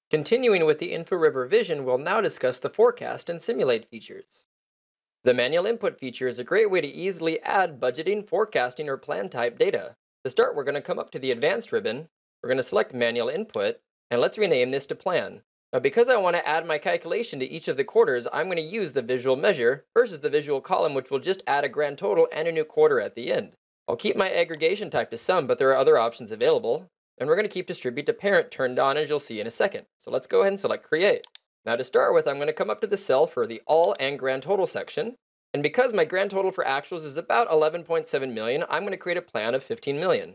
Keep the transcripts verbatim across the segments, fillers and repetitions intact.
Continuing with the Inforiver vision, we'll now discuss the forecast and simulate features. The manual input feature is a great way to easily add budgeting, forecasting, or plan type data. To start, we're going to come up to the advanced ribbon, we're going to select manual input, and let's rename this to plan. Now, because I want to add my calculation to each of the quarters, I'm going to use the visual measure versus the visual column, which will just add a grand total and a new quarter at the end. I'll keep my aggregation type to sum, but there are other options available. And we're going to keep distribute to parent turned on, as you'll see in a second. So let's go ahead and select create. Now to start with, I'm going to come up to the cell for the all and grand total section. And because my grand total for actuals is about eleven point seven million, I'm going to create a plan of fifteen million.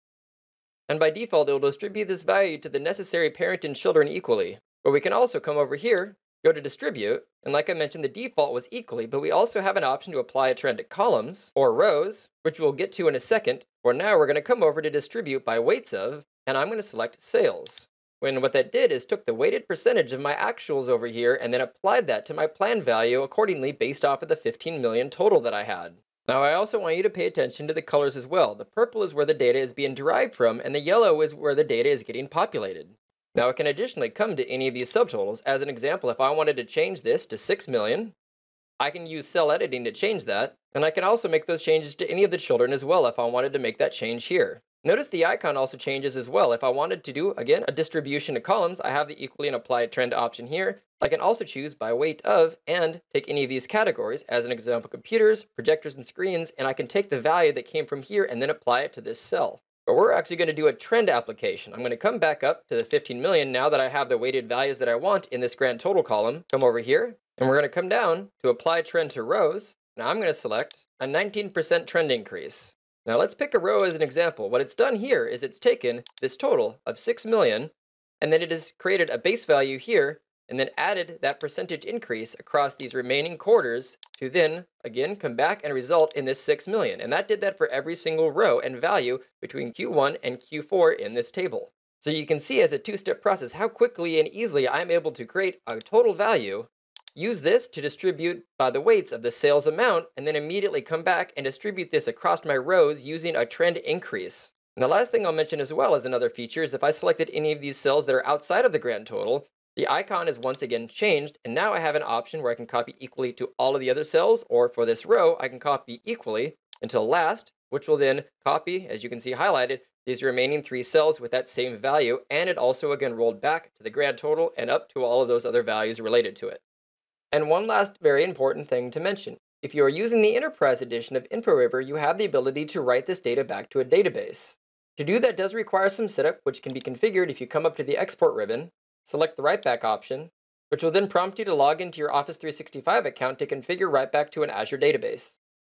And by default, it will distribute this value to the necessary parent and children equally. But we can also come over here, go to distribute, and like I mentioned, the default was equally, but we also have an option to apply a trend to columns or rows, which we'll get to in a second. For now, we're going to come over to distribute by weights of, and I'm going to select sales. When what that did is took the weighted percentage of my actuals over here and then applied that to my plan value accordingly based off of the fifteen million total that I had. Now I also want you to pay attention to the colors as well. The purple is where the data is being derived from, and the yellow is where the data is getting populated. Now it can additionally come to any of these subtotals. As an example, if I wanted to change this to six million, I can use cell editing to change that, and I can also make those changes to any of the children as well if I wanted to make that change here. Notice the icon also changes as well. If I wanted to do, again, a distribution to columns, I have the equally and apply trend option here. I can also choose by weight of and take any of these categories, as an example, computers, projectors, and screens, and I can take the value that came from here and then apply it to this cell. But we're actually going to do a trend application. I'm going to come back up to the fifteen million now that I have the weighted values that I want in this grand total column. Come over here, and we're going to come down to apply trend to rows. Now I'm going to select a nineteen percent trend increase. Now let's pick a row as an example. What it's done here is it's taken this total of six million, and then it has created a base value here, and then added that percentage increase across these remaining quarters to then, again, come back and result in this six million. And that did that for every single row and value between Q one and Q four in this table. So you can see as a two-step process how quickly and easily I'm able to create a total value, use this to distribute by the weights of the sales amount, and then immediately come back and distribute this across my rows using a trend increase. And the last thing I'll mention as well as another feature is if I selected any of these cells that are outside of the grand total, the icon is once again changed, and now I have an option where I can copy equally to all of the other cells, or for this row, I can copy equally until last, which will then copy, as you can see highlighted, these remaining three cells with that same value, and it also again rolled back to the grand total and up to all of those other values related to it. And one last very important thing to mention. If you are using the Enterprise edition of Inforiver, you have the ability to write this data back to a database. To do that does require some setup, which can be configured if you come up to the Export ribbon, select the Writeback option, which will then prompt you to log into your Office three sixty-five account to configure Writeback to an Azure database.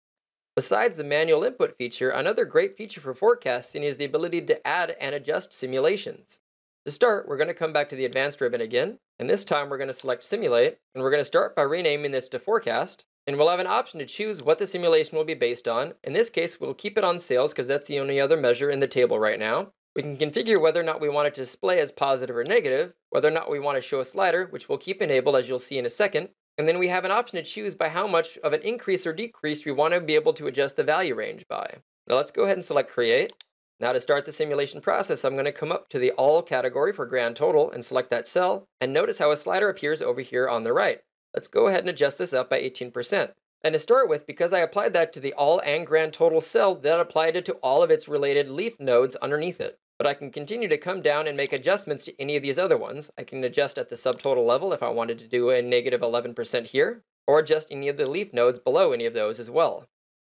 Besides the manual input feature, another great feature for forecasting is the ability to add and adjust simulations. To start, we're going to come back to the Advanced ribbon again, and this time we're going to select Simulate, and we're going to start by renaming this to Forecast, and we'll have an option to choose what the simulation will be based on. In this case, we'll keep it on sales because that's the only other measure in the table right now. We can configure whether or not we want it to display as positive or negative, whether or not we want to show a slider, which we'll keep enabled as you'll see in a second, and then we have an option to choose by how much of an increase or decrease we want to be able to adjust the value range by. Now let's go ahead and select Create. Now to start the simulation process, I'm going to come up to the All category for Grand Total and select that cell, and notice how a slider appears over here on the right. Let's go ahead and adjust this up by eighteen percent. And to start with, because I applied that to the All and Grand Total cell, that applied it to all of its related leaf nodes underneath it. But I can continue to come down and make adjustments to any of these other ones. I can adjust at the subtotal level if I wanted to do a negative eleven percent here, or adjust any of the leaf nodes below any of those as well.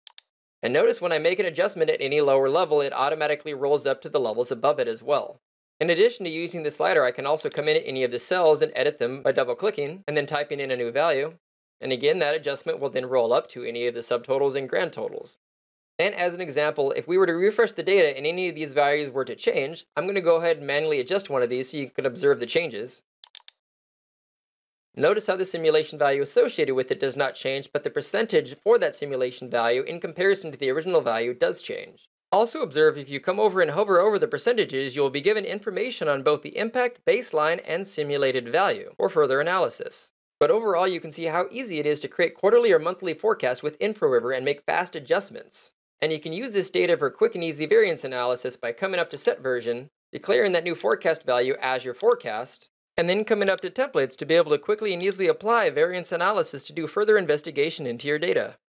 And notice when I make an adjustment at any lower level, it automatically rolls up to the levels above it as well. In addition to using the slider, I can also come in at any of the cells and edit them by double-clicking and then typing in a new value. And again, that adjustment will then roll up to any of the subtotals and grand totals. And as an example, if we were to refresh the data and any of these values were to change, I'm going to go ahead and manually adjust one of these so you can observe the changes. Notice how the simulation value associated with it does not change, but the percentage for that simulation value in comparison to the original value does change. Also observe if you come over and hover over the percentages, you will be given information on both the impact, baseline, and simulated value for further analysis. But overall, you can see how easy it is to create quarterly or monthly forecasts with Inforiver and make fast adjustments. And you can use this data for quick and easy variance analysis by coming up to Set Version, declaring that new forecast value as your forecast, And then coming up to templates to be able to quickly and easily apply variance analysis to do further investigation into your data.